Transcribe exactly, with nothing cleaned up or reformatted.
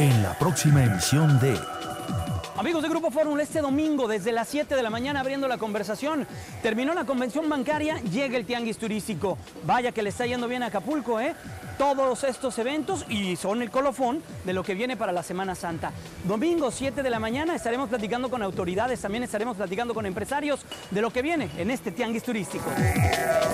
en la próxima emisión de... Amigos de Grupo Fórmula, este domingo desde las siete de la mañana abriendo la conversación. Terminó la convención bancaria, llega el tianguis turístico. Vaya que le está yendo bien a Acapulco, ¿eh? Todos estos eventos y son el colofón de lo que viene para la Semana Santa. Domingo siete de la mañana estaremos platicando con autoridades, también estaremos platicando con empresarios de lo que viene en este tianguis turístico.